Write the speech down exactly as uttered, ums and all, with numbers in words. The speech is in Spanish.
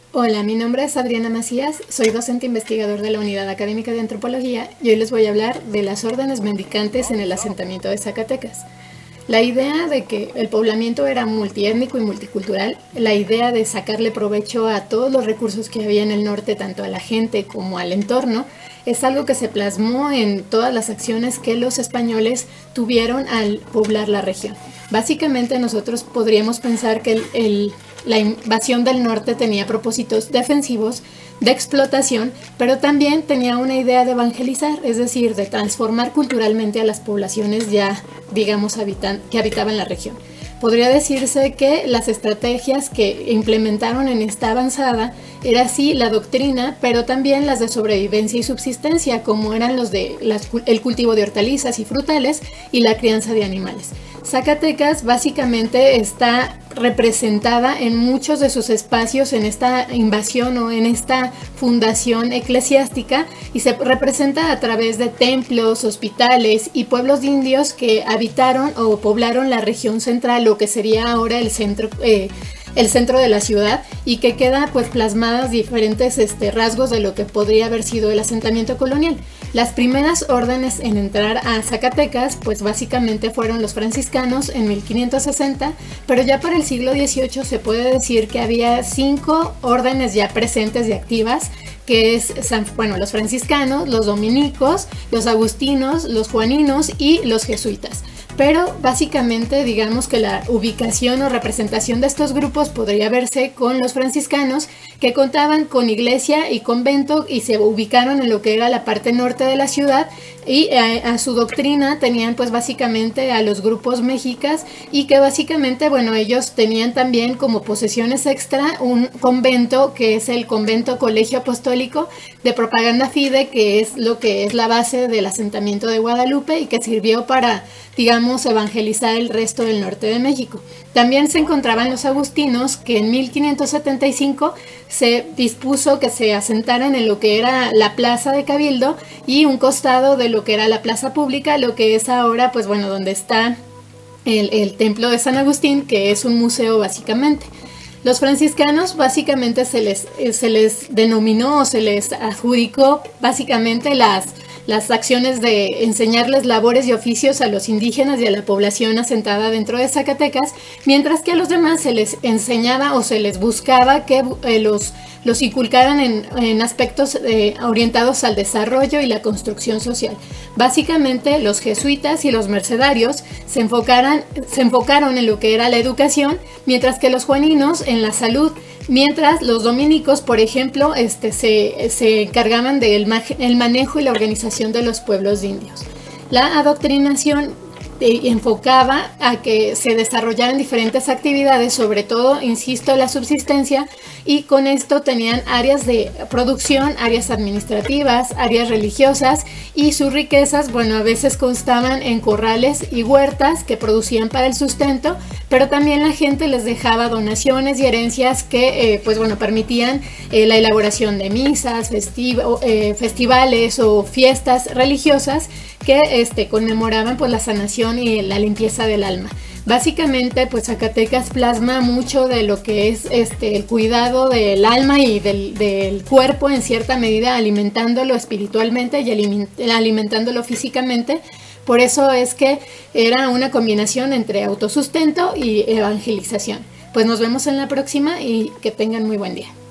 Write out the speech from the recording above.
Hola, mi nombre es Adriana Macías, soy docente investigador de la Unidad Académica de Antropología y hoy les voy a hablar de las órdenes mendicantes en el asentamiento de Zacatecas. La idea de que el poblamiento era multiétnico y multicultural, la idea de sacarle provecho a todos los recursos que había en el norte, tanto a la gente como al entorno, es algo que se plasmó en todas las acciones que los españoles tuvieron al poblar la región. Básicamente nosotros podríamos pensar que el, el, la invasión del norte tenía propósitos defensivos, de explotación, pero también tenía una idea de evangelizar, es decir, de transformar culturalmente a las poblaciones ya, digamos, habitan, que habitaban la región. Podría decirse que las estrategias que implementaron en esta avanzada era sí la doctrina, pero también las de sobrevivencia y subsistencia, como eran los de las, el cultivo de hortalizas y frutales y la crianza de animales. Zacatecas básicamente está representada en muchos de sus espacios en esta invasión o en esta fundación eclesiástica y se representa a través de templos, hospitales y pueblos indios que habitaron o poblaron la región central, lo que sería ahora el centro eh, el centro de la ciudad, y que queda pues plasmadas diferentes este, rasgos de lo que podría haber sido el asentamiento colonial. Las primeras órdenes en entrar a Zacatecas pues básicamente fueron los franciscanos en mil quinientos sesenta, pero ya para el siglo dieciocho se puede decir que había cinco órdenes ya presentes y activas, que es, bueno, los franciscanos, los dominicos, los agustinos, los juaninos y los jesuitas. Pero básicamente digamos que la ubicación o representación de estos grupos podría verse con los franciscanos, que contaban con iglesia y convento y se ubicaron en lo que era la parte norte de la ciudad, y a, a su doctrina tenían pues básicamente a los grupos mexicas, y que básicamente bueno ellos tenían también como posesiones extra un convento que es el convento colegio apostólico de propaganda fide, que es lo que es la base del asentamiento de Guadalupe y que sirvió para, digamos, evangelizar el resto del norte de México. También se encontraban los agustinos, que en mil quinientos setenta y cinco se dispuso que se asentaran en lo que era la plaza de Cabildo y un costado de lo que era la plaza pública, lo que es ahora, pues bueno, donde está el, el templo de San Agustín, que es un museo básicamente. Los franciscanos básicamente se les, se les denominó o se les adjudicó básicamente las, las acciones de enseñarles labores y oficios a los indígenas y a la población asentada dentro de Zacatecas, mientras que a los demás se les enseñaba o se les buscaba que eh, los, los inculcaran en, en aspectos eh, orientados al desarrollo y la construcción social. Básicamente los jesuitas y los mercedarios se, enfocaran, se enfocaron en lo que era la educación, mientras que los juaninos en la salud, mientras los dominicos, por ejemplo, este, se, se encargaban del el manejo y la organización de los pueblos indios. La adoctrinación eh, enfocaba a que se desarrollaran diferentes actividades, sobre todo, insisto, la subsistencia, y con esto tenían áreas de producción, áreas administrativas, áreas religiosas, y sus riquezas, bueno, a veces constaban en corrales y huertas que producían para el sustento, pero también la gente les dejaba donaciones y herencias que, eh, pues bueno, permitían eh, la elaboración de misas, festivo, eh, festivales o fiestas religiosas que este, conmemoraban pues la sanación y la limpieza del alma. Básicamente, pues Zacatecas plasma mucho de lo que es este, el cuidado del alma y del, del cuerpo, en cierta medida alimentándolo espiritualmente y alimentándolo físicamente. Por eso es que era una combinación entre autosustento y evangelización. Pues nos vemos en la próxima y que tengan muy buen día.